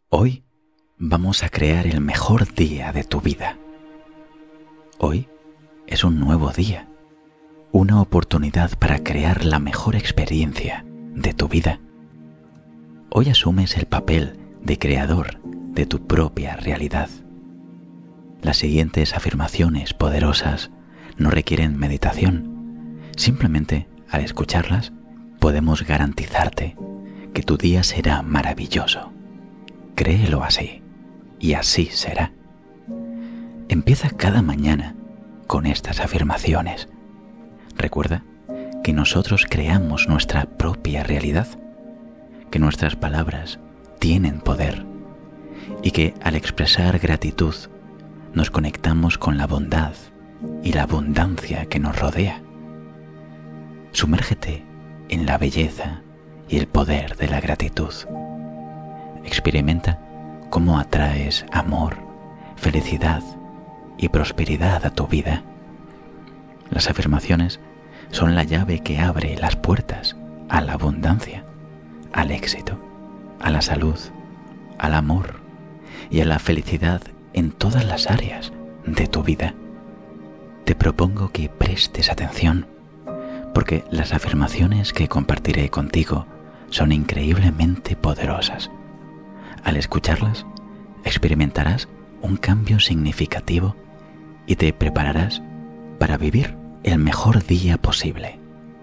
Hoy vamos a crear el mejor día de tu vida. Hoy es un nuevo día, una oportunidad para crear la mejor experiencia de tu vida. Hoy asumes el papel de creador de tu propia realidad. Las siguientes afirmaciones poderosas no requieren meditación. Simplemente al escucharlas podemos garantizarte que tu día será maravilloso. Créelo así, y así será. Empieza cada mañana con estas afirmaciones. Recuerda que nosotros creamos nuestra propia realidad, que nuestras palabras tienen poder y que al expresar gratitud nos conectamos con la bondad y la abundancia que nos rodea. Sumérgete en la belleza y el poder de la gratitud. Experimenta cómo atraes amor, felicidad y prosperidad a tu vida. Las afirmaciones son la llave que abre las puertas a la abundancia, al éxito, a la salud, al amor y a la felicidad en todas las áreas de tu vida. Te propongo que prestes atención, porque las afirmaciones que compartiré contigo son increíblemente poderosas. Al escucharlas, experimentarás un cambio significativo y te prepararás para vivir el mejor día posible.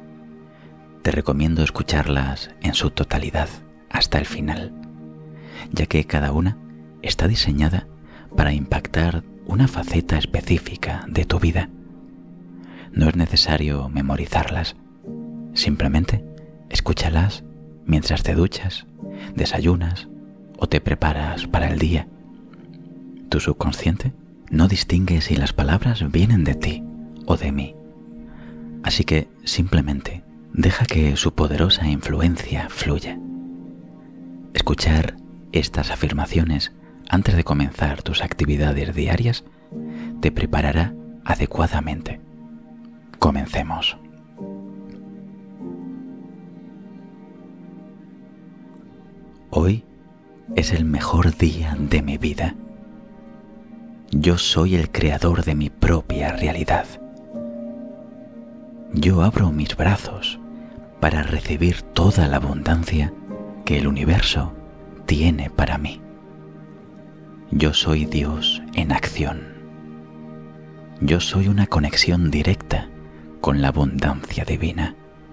Te recomiendo escucharlas en su totalidad hasta el final, ya que cada una está diseñada para impactar una faceta específica de tu vida. No es necesario memorizarlas, simplemente escúchalas mientras te duchas, desayunas o te preparas para el día. Tu subconsciente no distingue si las palabras vienen de ti o de mí, así que simplemente deja que su poderosa influencia fluya. Escuchar estas afirmaciones antes de comenzar tus actividades diarias te preparará adecuadamente. Comencemos. Hoy es el mejor día de mi vida. Yo soy el creador de mi propia realidad. Yo abro mis brazos para recibir toda la abundancia que el universo tiene para mí. Yo soy Dios en acción. Yo soy una conexión directa con la abundancia divina.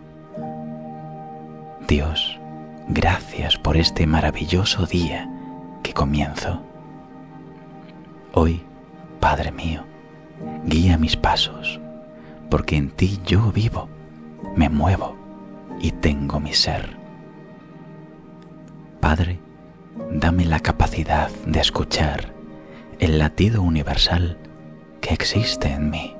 Dios, gracias por este maravilloso día que comienzo. Hoy, Padre mío, guía mis pasos, porque en ti yo vivo, me muevo y tengo mi ser. Padre, dame la capacidad de escuchar el latido universal que existe en mí.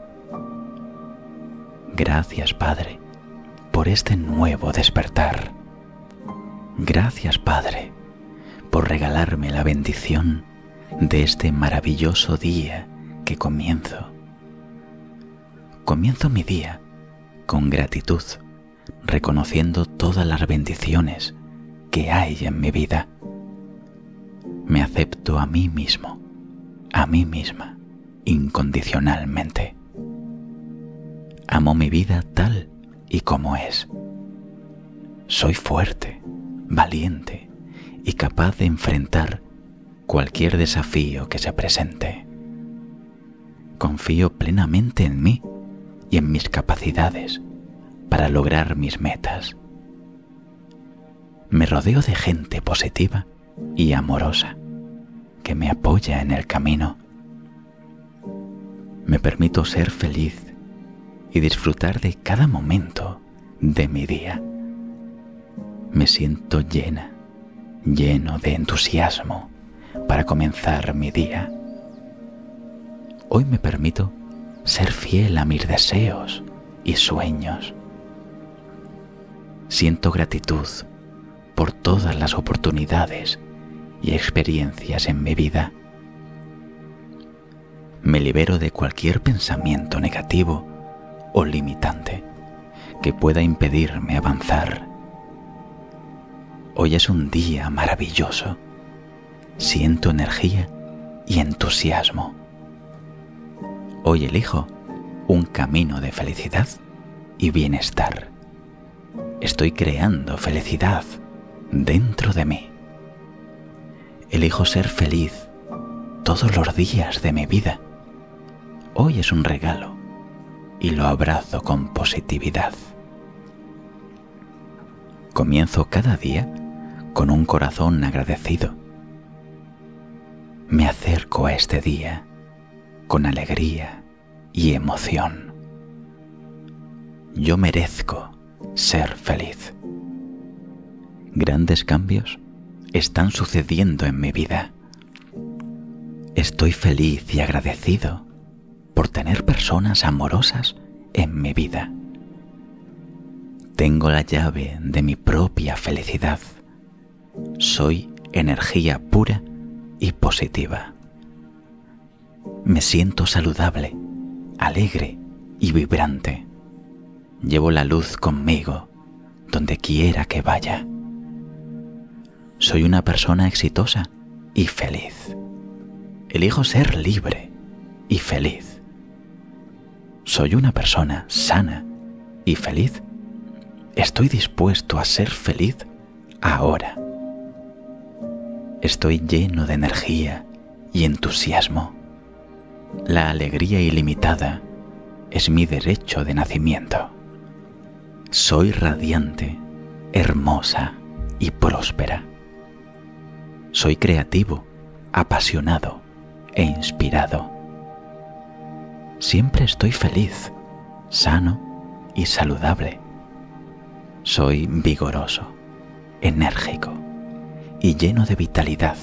Gracias, Padre, por este nuevo despertar. Gracias, Padre, por regalarme la bendición de este maravilloso día que comienzo. Comienzo mi día con gratitud, reconociendo todas las bendiciones que hay en mi vida. Me acepto a mí mismo, a mí misma, incondicionalmente. Amo mi vida tal y como es. Soy fuerte, valiente y capaz de enfrentar cualquier desafío que se presente. Confío plenamente en mí y en mis capacidades para lograr mis metas. Me rodeo de gente positiva y amorosa que me apoya en el camino. Me permito ser feliz y disfrutar de cada momento de mi día. Me siento lleno de entusiasmo para comenzar mi día. Hoy me permito ser fiel a mis deseos y sueños. Siento gratitud por todas las oportunidades y experiencias en mi vida. Me libero de cualquier pensamiento negativo o limitante que pueda impedirme avanzar. Hoy es un día maravilloso siento energía y entusiasmo. Hoy elijo un camino de felicidad y bienestar. Estoy creando felicidad dentro de mí. Elijo ser feliz todos los días de mi vida. Hoy es un regalo y lo abrazo con positividad. Comienzo cada día con un corazón agradecido. Me acerco a este día con alegría y emoción. Yo merezco ser feliz. Grandes cambios están sucediendo en mi vida. Estoy feliz y agradecido por tener personas amorosas en mi vida. Tengo la llave de mi propia felicidad. Soy energía pura y positiva. Me siento saludable, alegre y vibrante. Llevo la luz conmigo donde quiera que vaya. Soy una persona exitosa y feliz. Elijo ser libre y feliz. Soy una persona sana y feliz. Estoy dispuesto a ser feliz ahora. Estoy lleno de energía y entusiasmo. La alegría ilimitada es mi derecho de nacimiento. Soy radiante, hermosa y próspera. Soy creativo, apasionado e inspirado. Siempre estoy feliz, sano y saludable. Soy vigoroso, enérgico y lleno de vitalidad.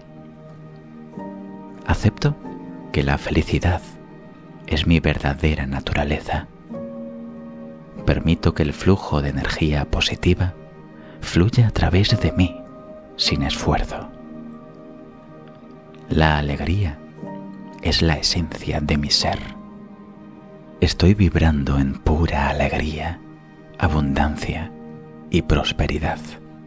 Acepto que la felicidad es mi verdadera naturaleza. Permito que el flujo de energía positiva fluya a través de mí sin esfuerzo. La alegría es la esencia de mi ser. Estoy vibrando en pura alegría, abundancia y prosperidad.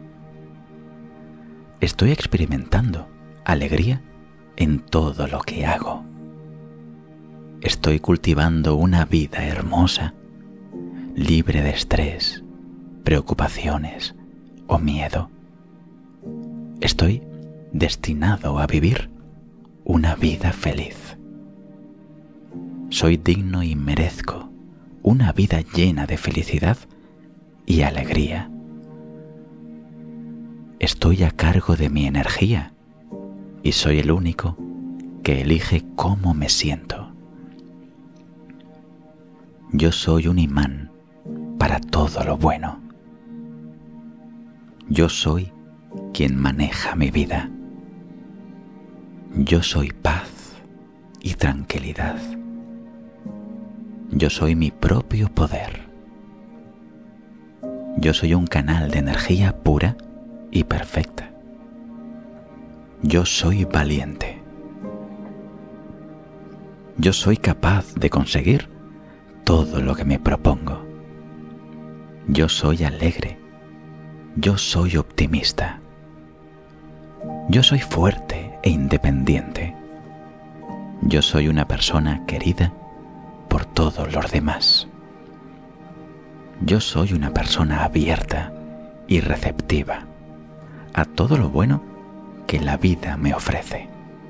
Estoy experimentando alegría en todo lo que hago. Estoy cultivando una vida hermosa, libre de estrés, preocupaciones o miedo. Estoy destinado a vivir una vida feliz. Soy digno y merezco una vida llena de felicidad y alegría. Estoy a cargo de mi energía y soy el único que elige cómo me siento. Yo soy un imán para todo lo bueno. Yo soy quien maneja mi vida. Yo soy paz y tranquilidad. Yo soy mi propio poder. Yo soy un canal de energía pura y perfecta. Yo soy valiente. Yo soy capaz de conseguir todo lo que me propongo. Yo soy alegre. Yo soy optimista. Yo soy fuerte e independiente. Yo soy una persona querida por todos los demás. Yo soy una persona abierta y receptiva a todo lo bueno que la vida me ofrece.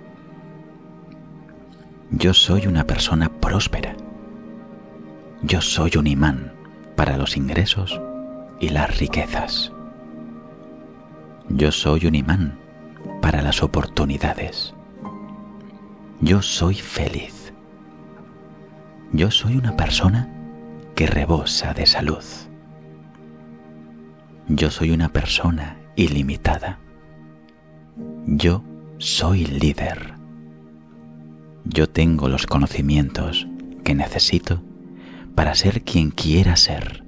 Yo soy una persona próspera. Yo soy un imán para los ingresos y las riquezas. Yo soy un imán para las oportunidades. Yo soy feliz. Yo soy una persona que rebosa de salud. Yo soy una persona ilimitada. Yo soy líder. Yo tengo los conocimientos que necesito para ser quien quiera ser.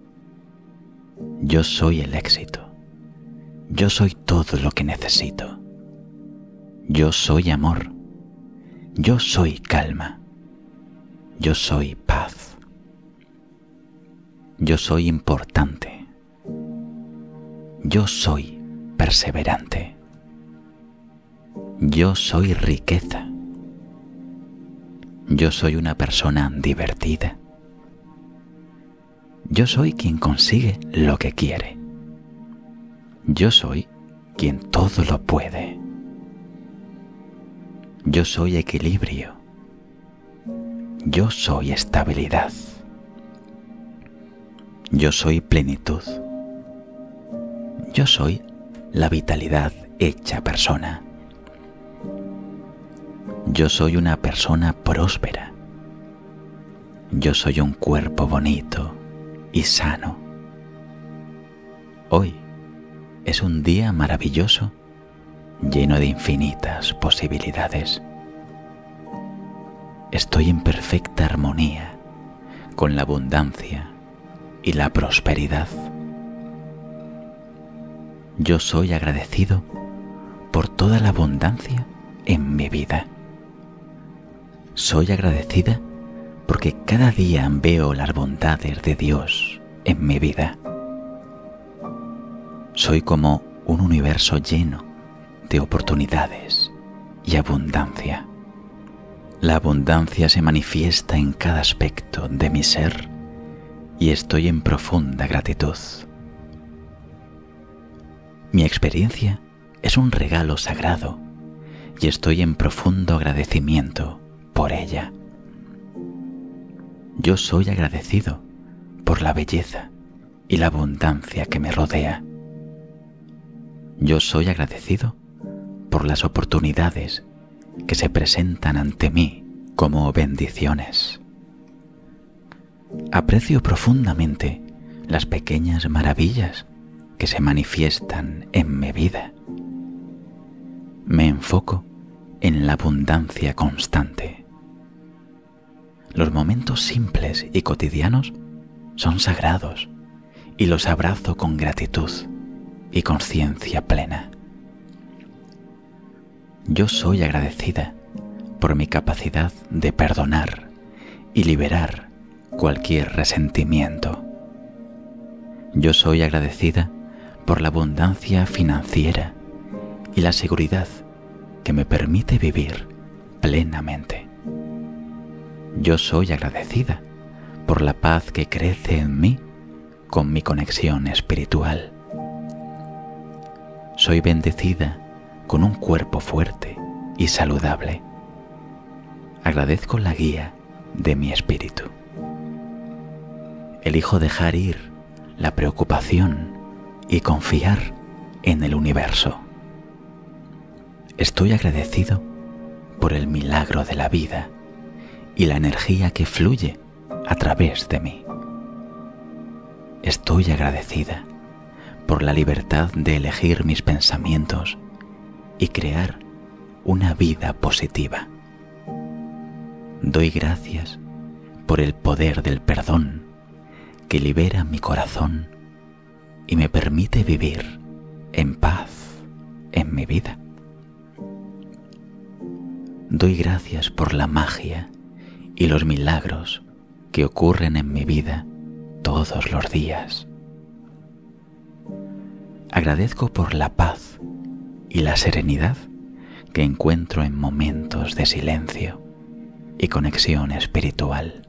Yo soy el éxito. Yo soy todo lo que necesito. Yo soy amor. Yo soy calma. Yo soy paz. Yo soy importante. Yo soy perseverante. Yo soy riqueza. Yo soy una persona divertida. Yo soy quien consigue lo que quiere. Yo soy quien todo lo puede. Yo soy equilibrio. Yo soy estabilidad. Yo soy plenitud. Yo soy la vitalidad hecha persona. Yo soy una persona próspera. Yo soy un cuerpo bonito y sano. Hoy es un día maravilloso, lleno de infinitas posibilidades. Estoy en perfecta armonía con la abundancia y la prosperidad. Yo soy agradecido por toda la abundancia en mi vida. Soy agradecida porque cada día veo las bondades de Dios en mi vida. Soy como un universo lleno de oportunidades y abundancia. La abundancia se manifiesta en cada aspecto de mi ser y estoy en profunda gratitud. Mi experiencia es un regalo sagrado y estoy en profundo agradecimiento por ella. Yo soy agradecido por la belleza y la abundancia que me rodea. Yo soy agradecido por las oportunidades que se presentan ante mí como bendiciones. Aprecio profundamente las pequeñas maravillas que se manifiestan en mi vida. Me enfoco en la abundancia constante. Los momentos simples y cotidianos son sagrados y los abrazo con gratitud y conciencia plena. Yo soy agradecida por mi capacidad de perdonar y liberar cualquier resentimiento. Yo soy agradecida por la abundancia financiera y la seguridad que me permite vivir plenamente. Yo soy agradecida por la paz que crece en mí con mi conexión espiritual. Soy bendecida con un cuerpo fuerte y saludable. Agradezco la guía de mi espíritu. Elijo dejar ir la preocupación y confiar en el universo. Estoy agradecido por el milagro de la vida y la energía que fluye a través de mí. Estoy agradecida por la libertad de elegir mis pensamientos y crear una vida positiva. Doy gracias por el poder del perdón que libera mi corazón y me permite vivir en paz en mi vida. Doy gracias por la magia y los milagros que ocurren en mi vida todos los días. Agradezco por la paz y la serenidad que encuentro en momentos de silencio y conexión espiritual.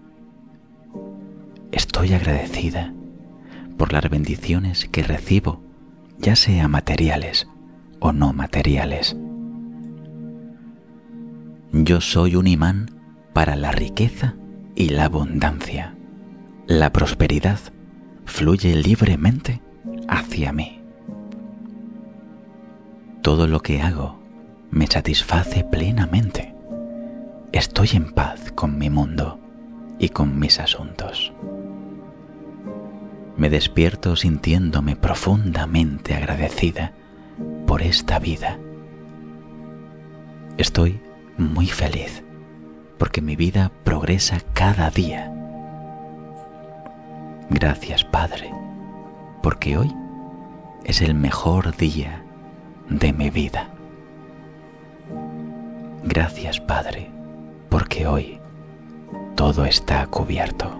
Estoy agradecida por las bendiciones que recibo, ya sea materiales o no materiales. Yo soy un imán para la riqueza y la abundancia. La prosperidad fluye libremente hacia mí. Todo lo que hago me satisface plenamente. Estoy en paz con mi mundo y con mis asuntos. Me despierto sintiéndome profundamente agradecida por esta vida. Estoy muy feliz porque mi vida progresa cada día. Gracias, Padre, porque hoy es el mejor día de mi vida. Gracias, Padre, porque hoy todo está cubierto.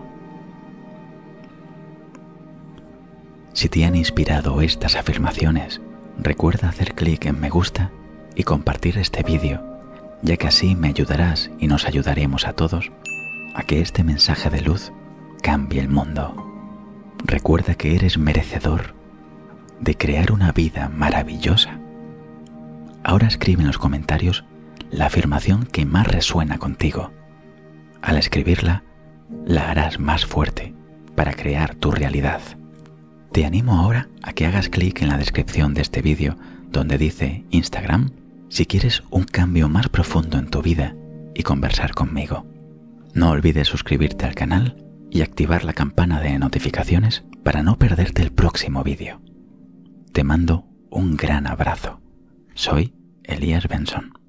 Si te han inspirado estas afirmaciones, recuerda hacer clic en me gusta y compartir este vídeo, ya que así me ayudarás y nos ayudaremos a todos a que este mensaje de luz cambie el mundo. Recuerda que eres merecedor de crear una vida maravillosa. Ahora escribe en los comentarios la afirmación que más resuena contigo. Al escribirla, la harás más fuerte para crear tu realidad. Te animo ahora a que hagas clic en la descripción de este vídeo donde dice Instagram si quieres un cambio más profundo en tu vida y conversar conmigo. No olvides suscribirte al canal y activar la campana de notificaciones para no perderte el próximo vídeo. Te mando un gran abrazo. Soy Elías Benson.